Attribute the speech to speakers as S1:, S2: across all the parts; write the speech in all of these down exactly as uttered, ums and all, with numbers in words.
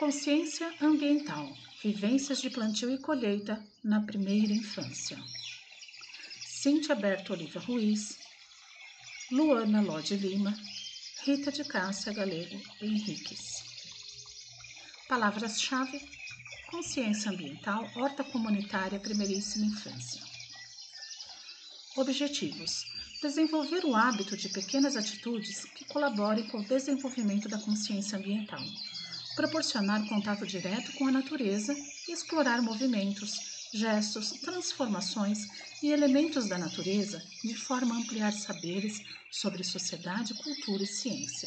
S1: Consciência ambiental, vivências de plantio e colheita na primeira infância. Cíntia Berto Oliva Ruiz, Luana Lode Lima, Rita de Cássia Galego Henriques. Palavras-chave: consciência ambiental, horta comunitária, primeiríssima infância. Objetivos: desenvolver o hábito de pequenas atitudes que colaborem com o desenvolvimento da consciência ambiental, proporcionar contato direto com a natureza e explorar movimentos, gestos, transformações e elementos da natureza de forma a ampliar saberes sobre sociedade, cultura e ciência.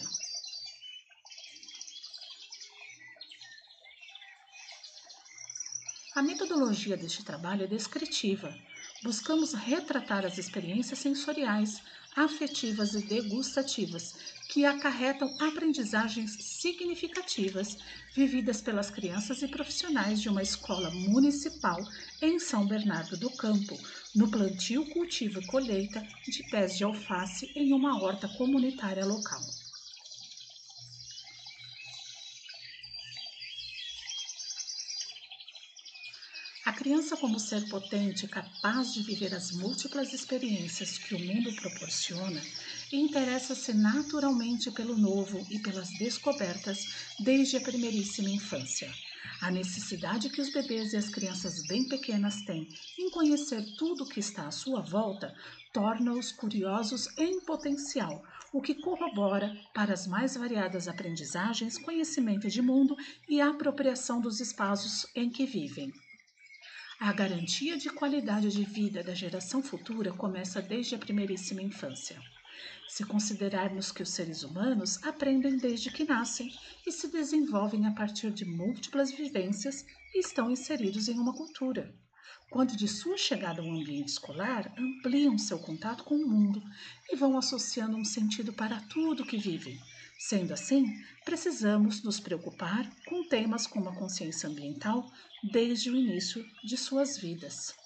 S1: A metodologia deste trabalho é descritiva. Buscamos retratar as experiências sensoriais, afetivas e degustativas que acarretam aprendizagens significativas vividas pelas crianças e profissionais de uma escola municipal em São Bernardo do Campo, no plantio, cultivo e colheita de pés de alface em uma horta comunitária local. A criança, como ser potente, capaz de viver as múltiplas experiências que o mundo proporciona, interessa-se naturalmente pelo novo e pelas descobertas desde a primeiríssima infância. A necessidade que os bebês e as crianças bem pequenas têm em conhecer tudo o que está à sua volta torna-os curiosos em potencial, o que corrobora para as mais variadas aprendizagens, conhecimento de mundo e apropriação dos espaços em que vivem. A garantia de qualidade de vida da geração futura começa desde a primeiríssima infância. Se considerarmos que os seres humanos aprendem desde que nascem e se desenvolvem a partir de múltiplas vivências e estão inseridos em uma cultura. Quando de sua chegada ao ambiente escolar, ampliam seu contato com o mundo e vão associando um sentido para tudo que vivem. Sendo assim, precisamos nos preocupar com temas como a consciência ambiental desde o início de suas vidas.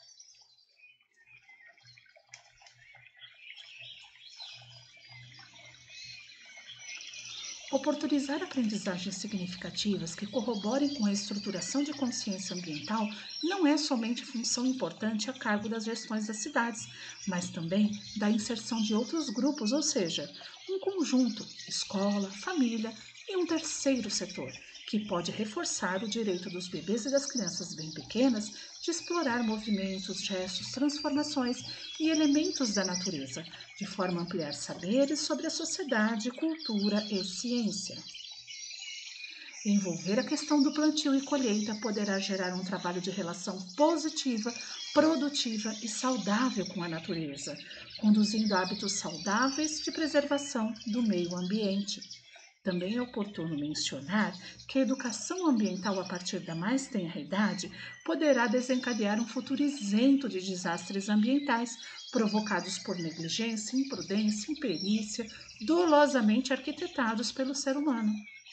S1: Oportunizar aprendizagens significativas que corroborem com a estruturação de consciência ambiental não é somente função importante a cargo das gestões das cidades, mas também da inserção de outros grupos, ou seja, um conjunto, escola, família e um terceiro setor, que pode reforçar o direito dos bebês e das crianças bem pequenas de explorar movimentos, gestos, transformações e elementos da natureza, de forma a ampliar saberes sobre a sociedade, cultura e ciência. Envolver a questão do plantio e colheita poderá gerar um trabalho de relação positiva, produtiva e saudável com a natureza, conduzindo a hábitos saudáveis de preservação do meio ambiente. Também é oportuno mencionar que a educação ambiental a partir da mais tenra idade poderá desencadear um futuro isento de desastres ambientais provocados por negligência, imprudência, imperícia, dolosamente arquitetados pelo ser humano.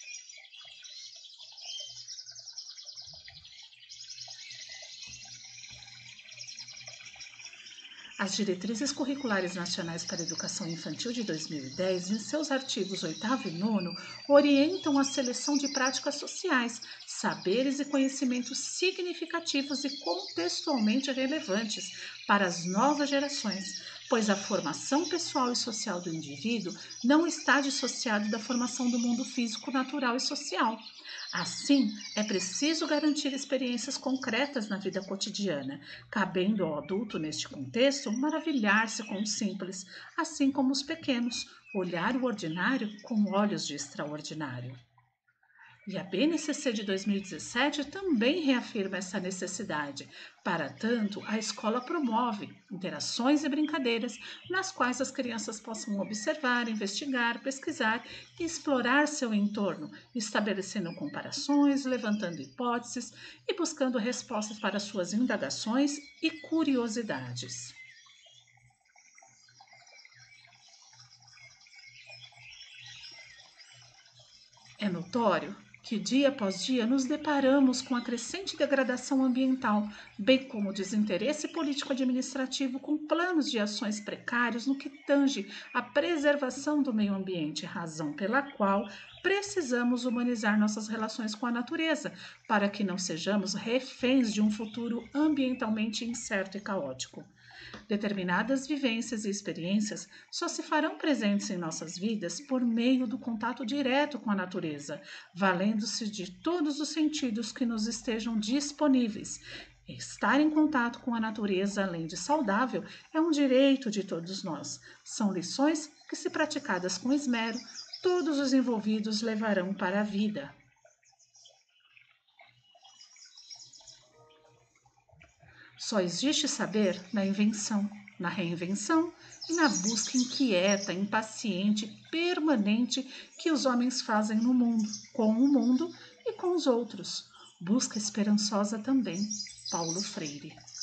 S1: As Diretrizes Curriculares Nacionais para a Educação Infantil de dois mil e dez, em seus artigos oitavo e nono, orientam a seleção de práticas sociais, saberes e conhecimentos significativos e contextualmente relevantes para as novas gerações, pois a formação pessoal e social do indivíduo não está dissociada da formação do mundo físico, natural e social. Assim, é preciso garantir experiências concretas na vida cotidiana, cabendo ao adulto, neste contexto, maravilhar-se com o simples, assim como os pequenos, olhar o ordinário com olhos de extraordinário. E a B N C C de dois mil e dezessete também reafirma essa necessidade. Para tanto, a escola promove interações e brincadeiras nas quais as crianças possam observar, investigar, pesquisar e explorar seu entorno, estabelecendo comparações, levantando hipóteses e buscando respostas para suas indagações e curiosidades. É notório que dia após dia nos deparamos com a crescente degradação ambiental, bem como o desinteresse político-administrativo com planos de ações precários no que tange à preservação do meio ambiente, razão pela qual precisamos humanizar nossas relações com a natureza, para que não sejamos reféns de um futuro ambientalmente incerto e caótico. Determinadas vivências e experiências só se farão presentes em nossas vidas por meio do contato direto com a natureza, valendo-se de todos os sentidos que nos estejam disponíveis. Estar em contato com a natureza, além de saudável, é um direito de todos nós. São lições que, se praticadas com esmero, todos os envolvidos levarão para a vida. Só existe saber na invenção, na reinvenção e na busca inquieta, impaciente, permanente que os homens fazem no mundo, com o mundo e com os outros. Busca esperançosa também. Paulo Freire.